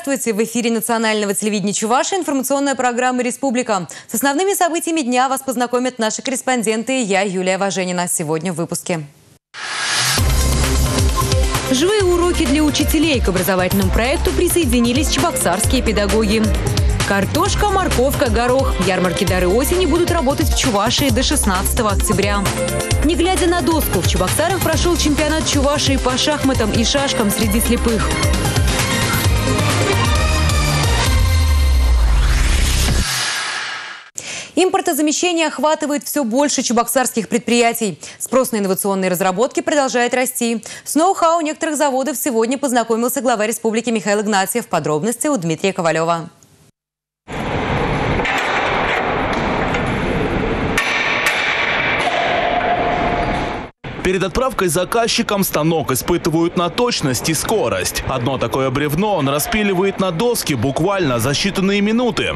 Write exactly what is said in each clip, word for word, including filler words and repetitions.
Здравствуйте! В эфире национального телевидения Чувашии информационная программа «Республика». С основными событиями дня вас познакомят наши корреспонденты и я, Юлия Важенина. Сегодня в выпуске. Живые уроки для учителей. К образовательному проекту присоединились чебоксарские педагоги. Картошка, морковка, горох. Ярмарки «Дары осени» будут работать в Чувашии до шестнадцатого октября. Не глядя на доску, в Чебоксарах прошел чемпионат Чувашии по шахматам и шашкам среди слепых. Импортозамещение охватывает все больше чебоксарских предприятий. Спрос на инновационные разработки продолжает расти. С ноу-хау некоторых заводов сегодня познакомился глава республики Михаил Игнатьев. Подробности у Дмитрия Ковалева. Перед отправкой заказчикам станок испытывают на точность и скорость. Одно такое бревно он распиливает на доски буквально за считанные минуты.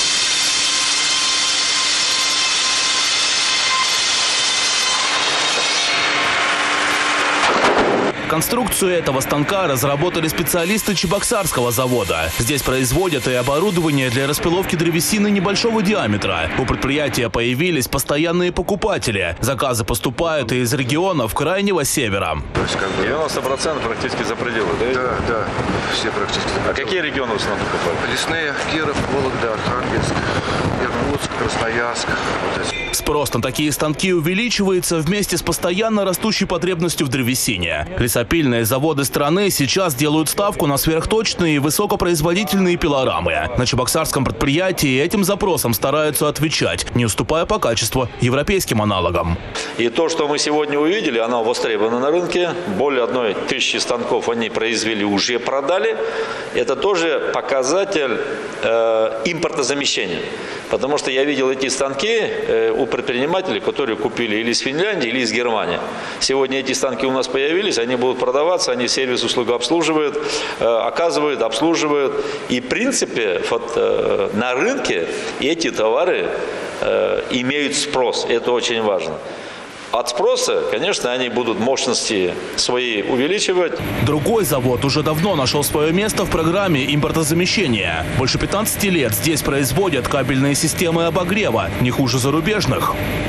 Конструкцию этого станка разработали специалисты Чебоксарского завода. Здесь производят и оборудование для распиловки древесины небольшого диаметра. У предприятия появились постоянные покупатели. Заказы поступают и из регионов Крайнего Севера. То есть как бы девяносто процентов практически за пределы, да? Да, да, все практически. А какие регионы в основном покупают? Лесные, Киров, Вологда, Архангельск, Иркутск, Красноярск. Вот Спрос на такие станки увеличивается вместе с постоянно растущей потребностью в древесине. Лесопильные заводы страны сейчас делают ставку на сверхточные и высокопроизводительные пилорамы. На чебоксарском предприятии этим запросам стараются отвечать, не уступая по качеству европейским аналогам. И то, что мы сегодня увидели, оно востребовано на рынке. Более одной тысячи станков они произвели, уже продали. Это тоже показатель э, импортозамещения. Потому что я видел эти станки э, у предпринимателей, которые купили или из Финляндии, или из Германии. Сегодня эти станки у нас появились, они будут продаваться, они сервис услугу обслуживают, э, оказывают, обслуживают. И в принципе вот, э, на рынке эти товары э, имеют спрос. Это очень важно. От спроса, конечно, они будут мощности свои увеличивать. Другой завод уже давно нашел свое место в программе импортозамещения. Больше пятнадцати лет здесь производят кабельные системы обогрева, не хуже зарубежных.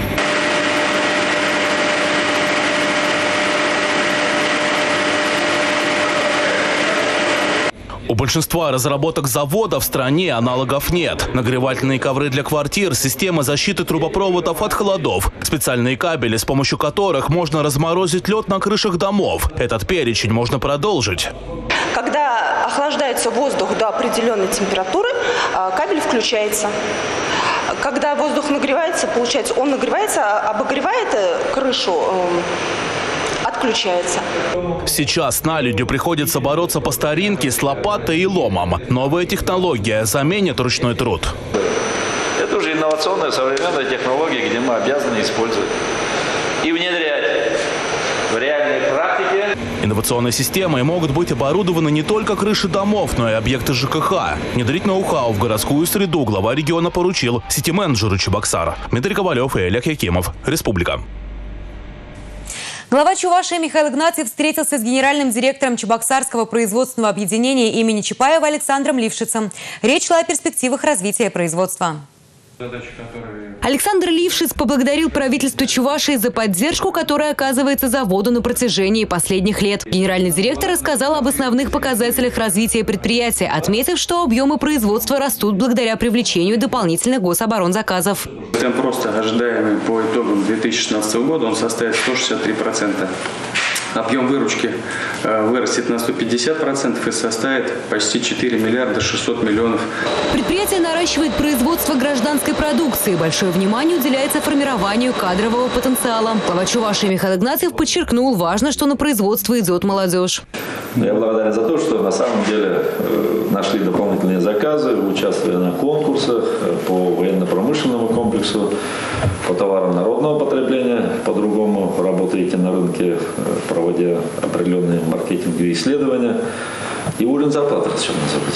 У большинства разработок завода в стране аналогов нет. Нагревательные ковры для квартир, система защиты трубопроводов от холодов, специальные кабели, с помощью которых можно разморозить лед на крышах домов. Этот перечень можно продолжить. Когда охлаждается воздух до определенной температуры, кабель включается. Когда воздух нагревается, получается, он нагревается, обогревает крышу, отключается. Сейчас налюдью приходится бороться по старинке с лопатой и ломом. Новая технология заменит ручной труд. Это уже инновационная современная технология, где мы обязаны использовать и внедрять в реальной практике. Инновационной системой могут быть оборудованы не только крыши домов, но и объекты ЖКХ. Внедрить ноу-хау в городскую среду глава региона поручил сити-менеджеру Чебоксара. Дмитрий Ковалев и Олег Якимов. Республика. Глава Чувашии Михаил Игнатьев встретился с генеральным директором Чебоксарского производственного объединения имени Чапаева Александром Лившицем. Речь шла о перспективах развития производства. Александр Лившиц поблагодарил правительство Чувашии за поддержку, которая оказывается заводу на протяжении последних лет. Генеральный директор рассказал об основных показателях развития предприятия, отметив, что объемы производства растут благодаря привлечению дополнительных гособоронзаказов. Темп роста, ожидаемый по итогам две тысячи шестнадцатого года, он составит сто шестьдесят три процента. Объем выручки вырастет на сто пятьдесят процентов и составит почти четыре миллиарда шестьсот миллионов. Предприятие наращивает производство гражданской продукции. Большое внимание уделяется формированию кадрового потенциала. Глава Чувашии Михаил Игнатьев подчеркнул, важно, что на производство идет молодежь. Я благодарен за то, что на самом деле нашли дополнительные заказы, участвовали на конкурсах по военно-промышленному комплексу, по товарам народного потребления. По-другому работаете на рынке, проводя определенные маркетинговые исследования. И уровень зарплаты, хочу не забыть.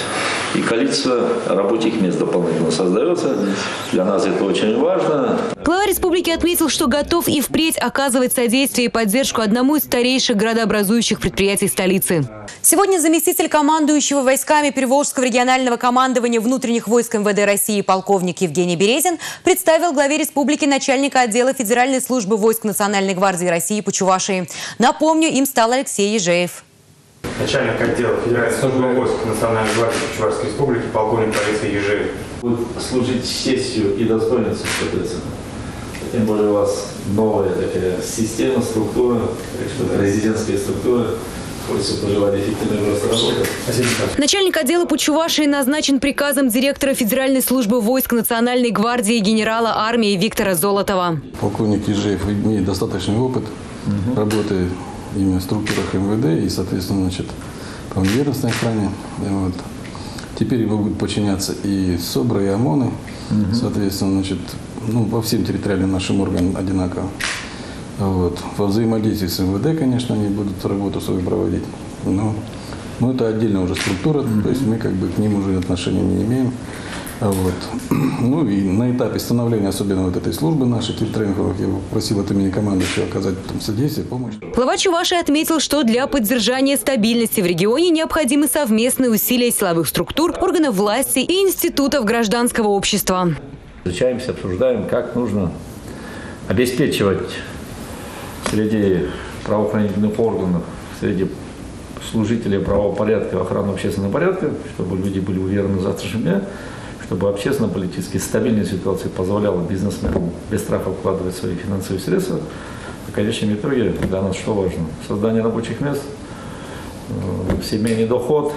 и количество рабочих мест дополнительно создается. Для нас это очень важно. Глава республики отметил, что готов и впредь оказывать содействие и поддержку одному из старейших градообразующих предприятий столицы. Сегодня заместитель командующего войсками Приволжского регионального командования внутренних войск эм вэ дэ России полковник Евгений Березин представил главе республики начальника отдела Федеральной службы войск Национальной гвардии России по Чувашии. Напомню, им стал Алексей Ежеев. Начальник отдела Федеральной службы войск Национальной гвардии по Чувашской республике полковник Алексей Ежеев. Будет служить с честью и достоинством, соответственно. Тем более у вас новая такая система, структура, президентская структура. Хочется пожелать эффективной работы. Начальник отдела по Чувашии назначен приказом директора Федеральной службы войск Национальной гвардии генерала армии Виктора Золотова. Полковник Ежеев имеет достаточный опыт угу. работы именно в структурах эм вэ дэ и, соответственно, значит, по ведомственной охране. Вот. Теперь ему будут подчиняться и СОБРы, и ОМОНы, угу. соответственно, значит, ну, по всем территориальным нашим органам одинаково. Вот. Во взаимодействии с эм вэ дэ, конечно, они будут работу свою проводить. Но, но это отдельная уже структура, mm-hmm. то есть мы как бы к ним уже отношения не имеем. Вот. Ну и на этапе становления, особенно вот этой службы нашей территориальной, я просил от имени командующего оказать там содействие, помощь. Глава Чувашии отметил, что для поддержания стабильности в регионе необходимы совместные усилия силовых структур, органов власти и институтов гражданского общества. Изучаемся, обсуждаем, как нужно обеспечивать среди правоохранительных органов, среди служителей правопорядка, охраны общественного порядка, чтобы люди были уверены в завтрашнем дне, чтобы общественно-политически стабильная ситуация позволяла бизнесменам без страха вкладывать свои финансовые средства. В конечном итоге для нас что важно? Создание рабочих мест, семейный доход.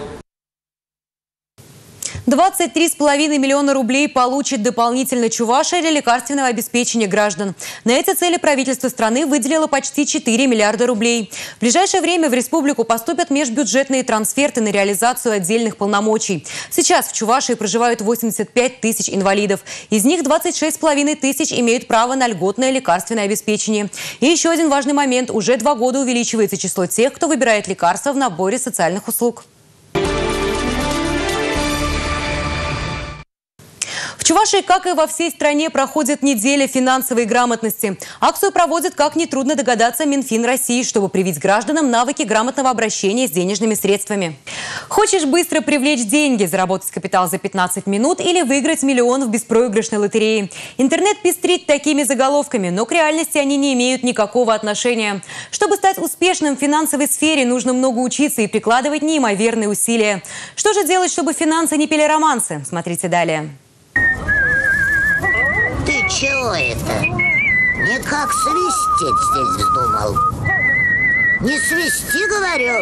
двадцать три с половиной миллиона рублей получит дополнительно Чувашия для лекарственного обеспечения граждан. На эти цели правительство страны выделило почти четыре миллиарда рублей. В ближайшее время в республику поступят межбюджетные трансферты на реализацию отдельных полномочий. Сейчас в Чувашии проживают восемьдесят пять тысяч инвалидов. Из них двадцать шесть с половиной тысяч имеют право на льготное лекарственное обеспечение. И еще один важный момент. Уже два года увеличивается число тех, кто выбирает лекарства в наборе социальных услуг. В Чувашии, как и во всей стране, проходит неделя финансовой грамотности. Акцию проводит, как нетрудно догадаться, Минфин России, чтобы привить гражданам навыки грамотного обращения с денежными средствами. Хочешь быстро привлечь деньги, заработать капитал за пятнадцать минут или выиграть миллион в беспроигрышной лотерее? Интернет пестрит такими заголовками, но к реальности они не имеют никакого отношения. Чтобы стать успешным в финансовой сфере, нужно много учиться и прикладывать неимоверные усилия. Что же делать, чтобы финансы не пели романсы? Смотрите далее. Ты чего это? Никак свистеть здесь вздумал. Не свисти, говорю.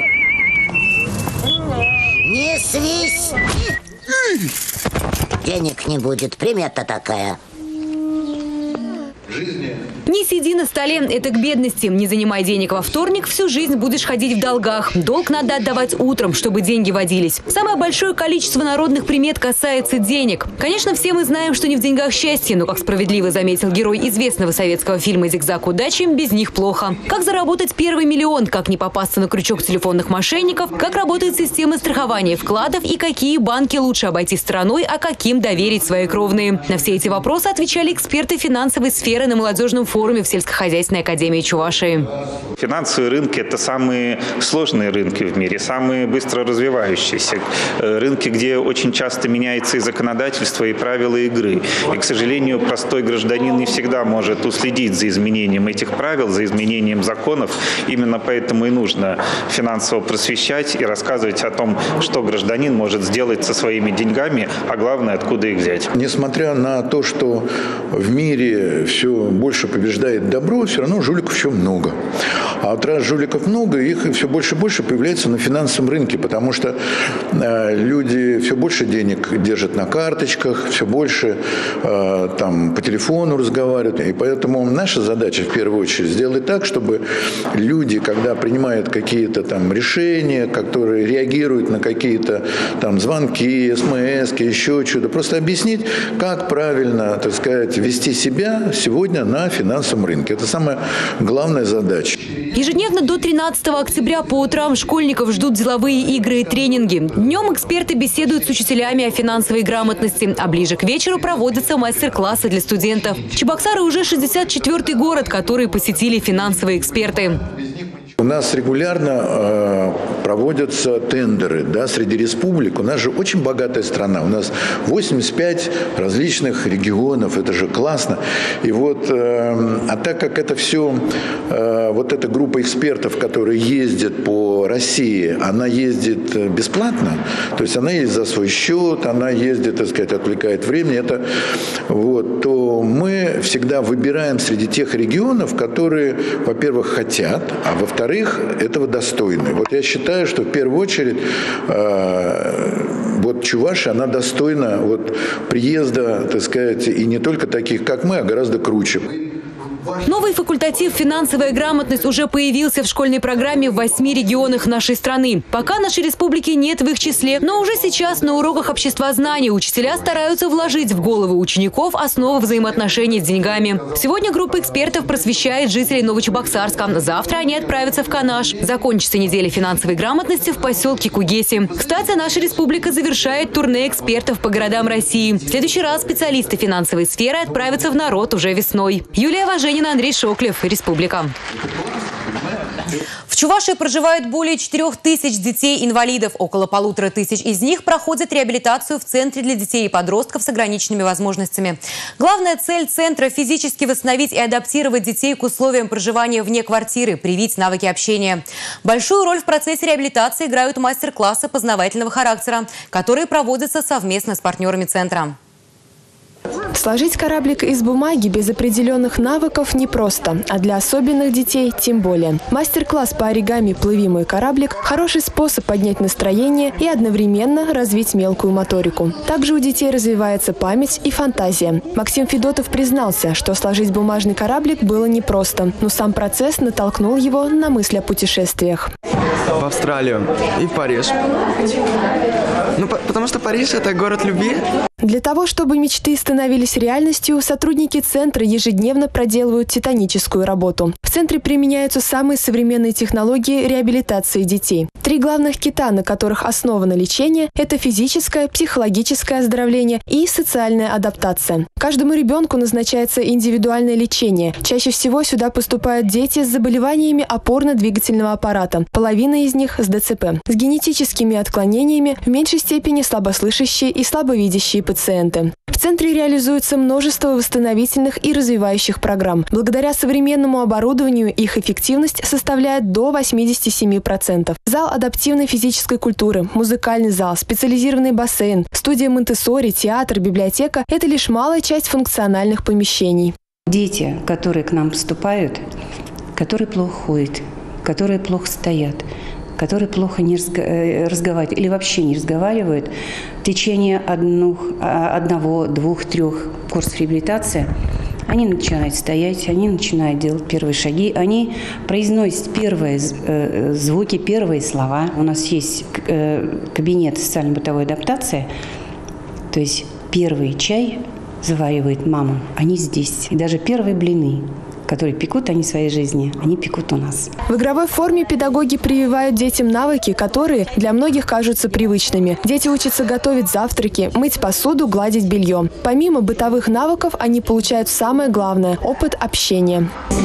Не свисти. Денег не будет, примета такая. Не сиди на столе, это к бедности. Не занимай денег во вторник, всю жизнь будешь ходить в долгах. Долг надо отдавать утром, чтобы деньги водились. Самое большое количество народных примет касается денег. Конечно, все мы знаем, что не в деньгах счастье, но, как справедливо заметил герой известного советского фильма «Зигзаг удачи», без них плохо. Как заработать первый миллион, как не попасться на крючок телефонных мошенников, как работает система страхования вкладов и какие банки лучше обойти стороной, а каким доверить свои кровные. На все эти вопросы отвечали эксперты финансовой сферы на молодежном форуме в сельскохозяйственной академии Чувашии. Финансовые рынки – это самые сложные рынки в мире, самые быстро развивающиеся. Рынки, где очень часто меняется и законодательство, и правила игры. И, к сожалению, простой гражданин не всегда может уследить за изменением этих правил, за изменением законов. Именно поэтому и нужно финансово просвещать и рассказывать о том, что гражданин может сделать со своими деньгами, а главное, откуда их взять. Несмотря на то, что в мире все больше побеждает добро, все равно жуликов еще много. А вот раз жуликов много, их все больше и больше появляется на финансовом рынке, потому что э, люди все больше денег держат на карточках, все больше э, там по телефону разговаривают. И поэтому наша задача в первую очередь сделать так, чтобы люди, когда принимают какие-то там решения, которые реагируют на какие-то там звонки, смски, еще что-то, просто объяснить, как правильно, так сказать, вести себя сегодня на финансовом рынке. Это самая главная задача. Ежедневно до тринадцатого октября по утрам школьников ждут деловые игры и тренинги. Днем эксперты беседуют с учителями о финансовой грамотности, а ближе к вечеру проводятся мастер-классы для студентов. Чебоксары уже шестьдесят четвёртый город, который посетили финансовые эксперты. У нас регулярно э, проводятся тендеры, да, среди республик. У нас же очень богатая страна. У нас восемьдесят пять различных регионов. Это же классно. И вот, э, а так как это все, э, вот эта группа экспертов, которые ездят по России, она ездит бесплатно. То есть она ездит за свой счет, она ездит, так сказать, отвлекает время. Это, вот, то мы всегда выбираем среди тех регионов, которые, во-первых, хотят, а во-вторых, этого достойны. Вот я считаю, что в первую очередь э, вот Чувашия, она достойна вот приезда, так сказать, и не только таких, как мы, а гораздо круче. Новый факультатив «Финансовая грамотность» уже появился в школьной программе в восьми регионах нашей страны. Пока нашей республики нет в их числе, но уже сейчас на уроках обществознания учителя стараются вложить в головы учеников основы взаимоотношений с деньгами. Сегодня группа экспертов просвещает жителей Новочебоксарска. Завтра они отправятся в Канаш. Закончится неделя финансовой грамотности в поселке Кугеси. Кстати, наша республика завершает турне экспертов по городам России. В следующий раз специалисты финансовой сферы отправятся в народ уже весной. Юлия Важенина, Андрей Шоклев, Республика. В Чувашии проживают более четырёх тысяч детей-инвалидов. Около полутора тысяч из них проходят реабилитацию в Центре для детей и подростков с ограниченными возможностями. Главная цель центра – физически восстановить и адаптировать детей к условиям проживания вне квартиры, привить навыки общения. Большую роль в процессе реабилитации играют мастер-классы познавательного характера, которые проводятся совместно с партнерами центра. Сложить кораблик из бумаги без определенных навыков непросто, а для особенных детей тем более. Мастер-класс по оригами «Плыви, мой кораблик» – хороший способ поднять настроение и одновременно развить мелкую моторику. Также у детей развивается память и фантазия. Максим Федотов признался, что сложить бумажный кораблик было непросто, но сам процесс натолкнул его на мысль о путешествиях. В Австралию и в Париж. Ну, потому что Париж – это город любви. Для того, чтобы мечты становились реальностью, сотрудники центра ежедневно проделывают титаническую работу. В центре применяются самые современные технологии реабилитации детей. Три главных кита, на которых основано лечение – это физическое, психологическое оздоровление и социальная адаптация. Каждому ребенку назначается индивидуальное лечение. Чаще всего сюда поступают дети с заболеваниями опорно-двигательного аппарата. Половина из них с ДЦП. С генетическими отклонениями, в меньшей степени слабослышащие и слабовидящие пациенты. В центре реализуется множество восстановительных и развивающих программ. Благодаря современному оборудованию их эффективность составляет до восьмидесяти семи процентов. Зал адаптивной физической культуры, музыкальный зал, специализированный бассейн, студия Монтессори, театр, библиотека – это лишь малая часть функциональных помещений. Дети, которые к нам поступают, которые плохо ходят, которые плохо стоят, которые плохо не разговаривают или вообще не разговаривают, в течение одних, одного, двух, трех курсов реабилитации они начинают стоять, они начинают делать первые шаги, они произносят первые звуки, первые слова. У нас есть кабинет социально-бытовой адаптации, то есть первый чай заваривает мама, они здесь. И даже первые блины, которые пекут они в своей жизни, они пекут у нас. В игровой форме педагоги прививают детям навыки, которые для многих кажутся привычными. Дети учатся готовить завтраки, мыть посуду, гладить белье. Помимо бытовых навыков, они получают самое главное – опыт общения.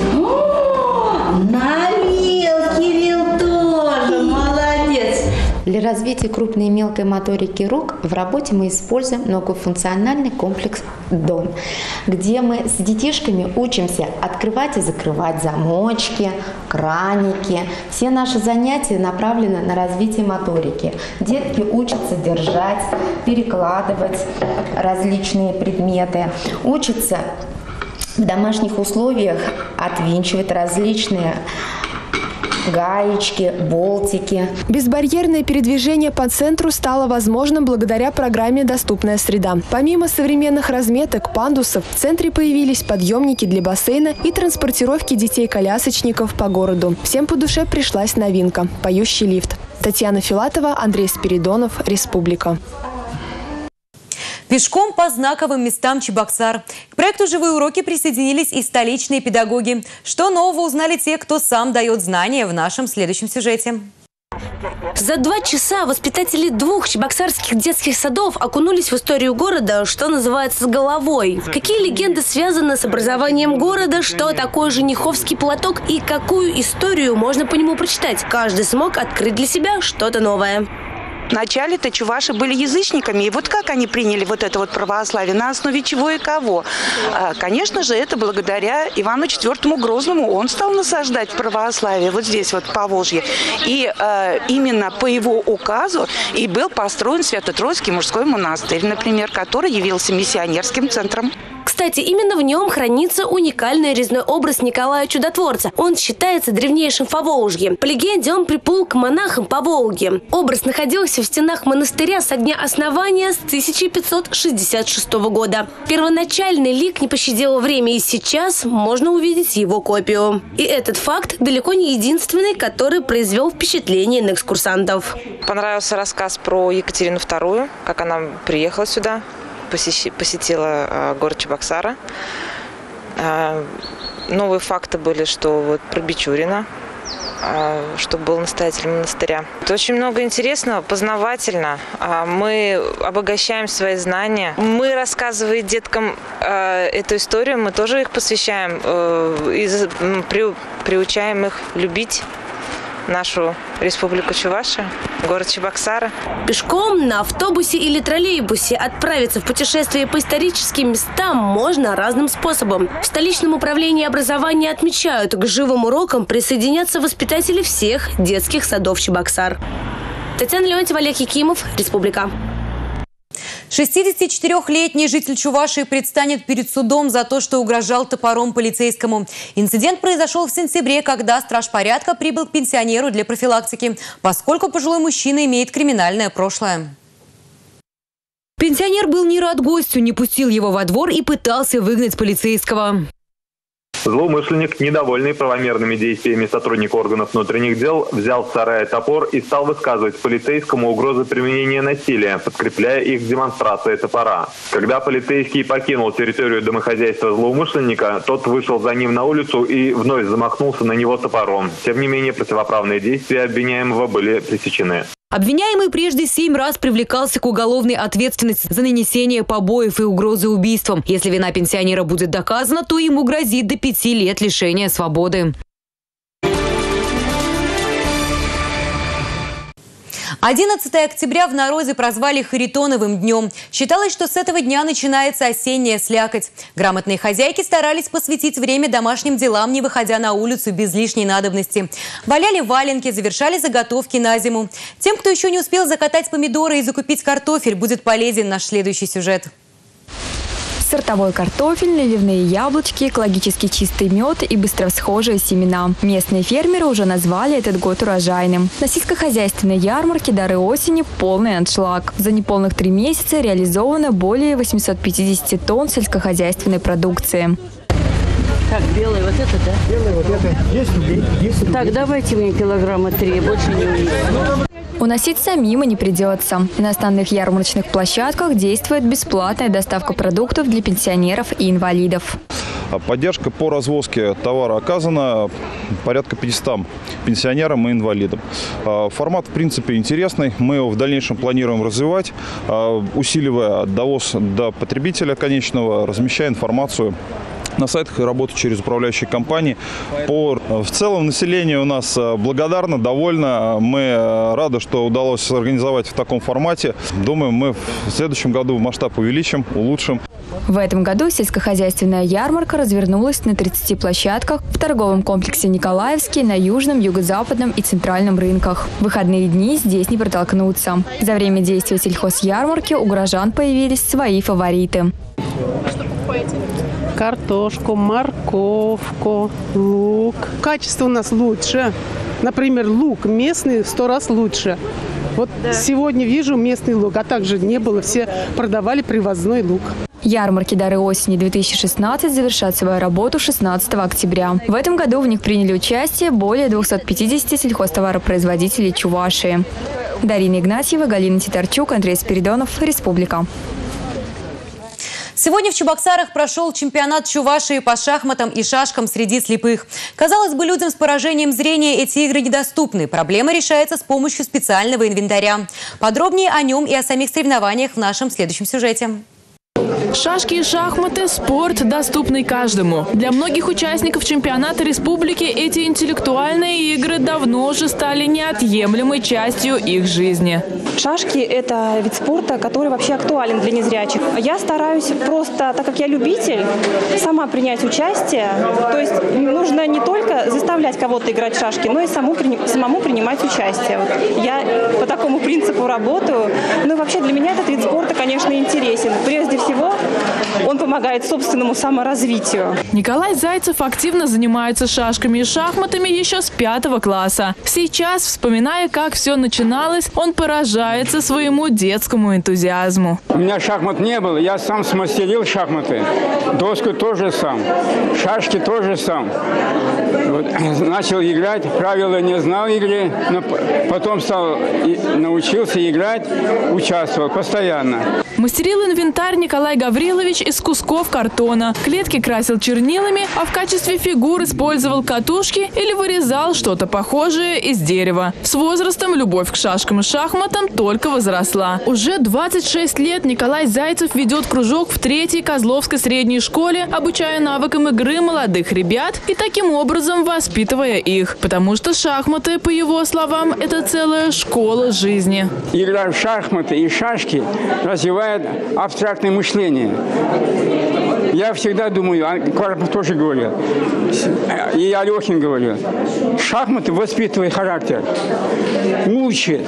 Для развития крупной и мелкой моторики рук в работе мы используем многофункциональный комплекс «Дом», где мы с детишками учимся открывать и закрывать замочки, краники. Все наши занятия направлены на развитие моторики. Детки учатся держать, перекладывать различные предметы, учатся в домашних условиях отвинчивать различные гаечки, болтики. Безбарьерное передвижение по центру стало возможным благодаря программе «Доступная среда». Помимо современных разметок, пандусов, в центре появились подъемники для бассейна и транспортировки детей-колясочников по городу. Всем по душе пришлась новинка – поющий лифт. Татьяна Филатова, Андрей Спиридонов, Республика. Пешком по знаковым местам Чебоксар. К проекту «Живые уроки» присоединились и столичные педагоги. Что нового узнали те, кто сам дает знания, в нашем следующем сюжете. За два часа воспитатели двух чебоксарских детских садов окунулись в историю города, что называется, с головой. Какие легенды связаны с образованием города, что такое Жениховский платок и какую историю можно по нему прочитать. Каждый смог открыть для себя что-то новое. Вначале-то чуваши были язычниками, и вот как они приняли вот это вот православие, на основе чего и кого? Конечно же, это благодаря Ивану четвёртому Грозному, он стал насаждать православие вот здесь вот, по Волжье. И э, именно по его указу и был построен Свято-Троицкий мужской монастырь, например, который явился миссионерским центром. Кстати, именно в нем хранится уникальный резной образ Николая Чудотворца. Он считается древнейшим в Поволжье. По легенде, он приплыл к монахам по Волге. Образ находился в стенах монастыря со дня основания с тысяча пятьсот шестьдесят шестого года. Первоначальный лик не пощадил время, и сейчас можно увидеть его копию. И этот факт далеко не единственный, который произвел впечатление на экскурсантов. Понравился рассказ про Екатерину вторую, как она приехала сюда. Посетила э, город Чебоксара. Э, новые факты были, что вот про Бичурина, э, что был настоятелем монастыря. Это очень много интересного, познавательно. Э, мы обогащаем свои знания. Мы, рассказывая деткам э, эту историю, мы тоже их посвящаем э, и при, приучаем их любить нашу республику Чувашия, город Чебоксары. Пешком, на автобусе или троллейбусе отправиться в путешествие по историческим местам можно разным способом. В столичном управлении образования отмечают, к живым урокам присоединятся воспитатели всех детских садов Чебоксар. Татьяна Леонтьева, Олег Якимов, Республика. шестидесятичетырёхлетний житель Чувашии предстанет перед судом за то, что угрожал топором полицейскому. Инцидент произошел в сентябре, когда страж порядка прибыл к пенсионеру для профилактики, поскольку пожилой мужчина имеет криминальное прошлое. Пенсионер был не рад гостю, не пустил его во двор и пытался выгнать полицейского. Злоумышленник, недовольный правомерными действиями сотрудника органов внутренних дел, взял с сарая топор и стал высказывать полицейскому угрозы применения насилия, подкрепляя их к демонстрации топора. Когда полицейский покинул территорию домохозяйства злоумышленника, тот вышел за ним на улицу и вновь замахнулся на него топором. Тем не менее, противоправные действия обвиняемого были пресечены. Обвиняемый прежде семь раз привлекался к уголовной ответственности за нанесение побоев и угрозы убийством. Если вина пенсионера будет доказана, то ему грозит до пяти лет лишения свободы. одиннадцатое октября в народе прозвали Харитоновым днем. Считалось, что с этого дня начинается осенняя слякоть. Грамотные хозяйки старались посвятить время домашним делам, не выходя на улицу без лишней надобности. Валяли валенки, завершали заготовки на зиму. Тем, кто еще не успел закатать помидоры и закупить картофель, будет полезен наш следующий сюжет. Сортовой картофель, наливные яблочки, экологически чистый мед и быстровсхожие семена. Местные фермеры уже назвали этот год урожайным. На сельскохозяйственной ярмарке «Дары осени» полный аншлаг. За неполных три месяца реализовано более восьмисот пятидесяти тонн сельскохозяйственной продукции. Так, белый вот это, да? Белый вот это. Есть рублей? Есть рублей. Так, давайте мне килограмма три, больше не увидим. Уносить самим и не придется. На основных ярмарочных площадках действует бесплатная доставка продуктов для пенсионеров и инвалидов. Поддержка по развозке товара оказана порядка пятистам пенсионерам и инвалидам. Формат, в принципе, интересный. Мы его в дальнейшем планируем развивать, усиливая довоз до потребителя конечного, размещая информацию на сайтах и работу через управляющие компании. По, в целом население у нас благодарно, довольно. Мы рады, что удалось организовать в таком формате. Думаем, мы в следующем году масштаб увеличим, улучшим. В этом году сельскохозяйственная ярмарка развернулась на тридцати площадках в торговом комплексе «Николаевский», на южном, юго-западном и центральном рынках. В выходные дни здесь не протолкнуться. За время действия сельхозярмарки у горожан появились свои фавориты. Что покупаете? Картошку, морковку, лук. Качество у нас лучше. Например, лук местный в сто раз лучше. Вот да. Сегодня вижу местный лук, а также не было, все продавали привозной лук. Ярмарки «Дары осени-две тысячи шестнадцать» завершат свою работу шестнадцатого октября. В этом году в них приняли участие более двухсот пятидесяти сельхозтоваропроизводителей Чувашии. Дарина Игнатьева, Галина Титарчук, Андрей Спиридонов, Республика. Сегодня в Чебоксарах прошел чемпионат Чувашии по шахматам и шашкам среди слепых. Казалось бы, людям с поражением зрения эти игры недоступны. Проблема решается с помощью специального инвентаря. Подробнее о нем и о самих соревнованиях в нашем следующем сюжете. Шашки и шахматы – спорт, доступный каждому. Для многих участников чемпионата республики эти интеллектуальные игры давно уже стали неотъемлемой частью их жизни. Шашки – это вид спорта, который вообще актуален для незрячих. Я стараюсь просто, так как я любитель, сама принять участие. То есть нужно не только заставлять кого-то играть в шашки, но и саму, самому принимать участие. Вот я по такому принципу работаю. Ну и вообще для меня этот вид спорта, конечно, интересен. Прежде всего, он помогает собственному саморазвитию. Николай Зайцев активно занимается шашками и шахматами еще с пятого класса. Сейчас, вспоминая, как все начиналось, он поражается своему детскому энтузиазму. У меня шахмат не было, я сам смастерил шахматы. Доску тоже сам, шашки тоже сам. Вот, начал играть, правила не знал игры, но потом стал, научился играть, участвовал постоянно. Мастерил инвентарь Николай Гаврилович из кусков картона. Клетки красил чернилами, а в качестве фигур использовал катушки или вырезал что-то похожее из дерева. С возрастом любовь к шашкам и шахматам только возросла. Уже двадцать шесть лет Николай Зайцев ведет кружок в третьей Козловской средней школе, обучая навыкам игры молодых ребят и таким образом воспитывая их. Потому что шахматы, по его словам, это целая школа жизни. Игра в шахматы и шашки развивает абстрактное мышление. Я всегда думаю, а Карпов тоже говорил, и Алехин говорил, шахматы воспитывают характер, учат.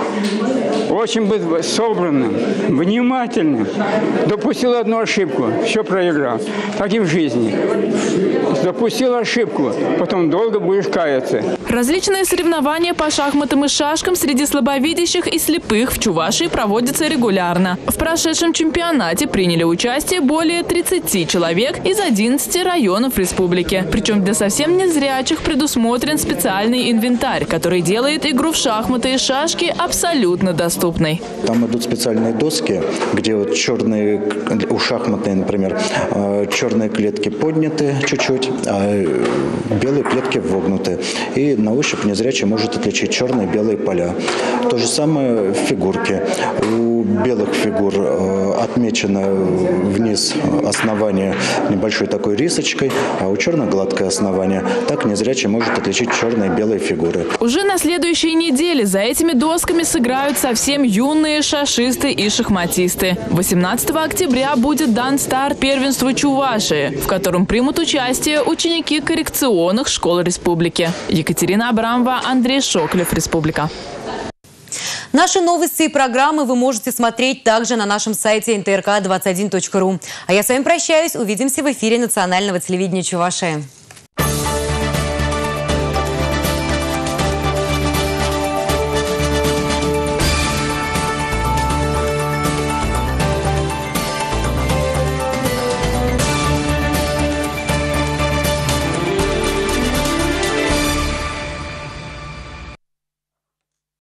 Очень быть собранным, внимательным. Допустил одну ошибку, все проиграл. Так и в жизни. Допустил ошибку, потом долго будешь каяться. Различные соревнования по шахматам и шашкам среди слабовидящих и слепых в Чувашии проводятся регулярно. В прошедшем чемпионате приняли участие более тридцати человек из одиннадцати районов республики. Причем для совсем незрячих предусмотрен специальный инвентарь, который делает игру в шахматы и шашки абсолютно доступной. Там идут специальные доски, где вот черные, у шахматной, например, черные клетки подняты чуть-чуть, а белые клетки вогнуты. И на ощупь незрячий может отличить черные и белые поля. То же самое в фигурке. У белых фигур отмечено вниз основание небольшой такой рисочкой, а у черных гладкое основание. Так незрячий может отличить черные и белые фигуры. Уже на следующей неделе за этими досками сыграют совсем юные шашисты и шахматисты. восемнадцатого октября будет дан старт первенству Чувашии, в котором примут участие ученики коррекционных школ республики. Екатерина Абрамова, Андрей Шоклев, Республика. Наши новости и программы вы можете смотреть также на нашем сайте эн тэ эр ка двадцать один точка ру. А я с вами прощаюсь. Увидимся в эфире национального телевидения Чувашии.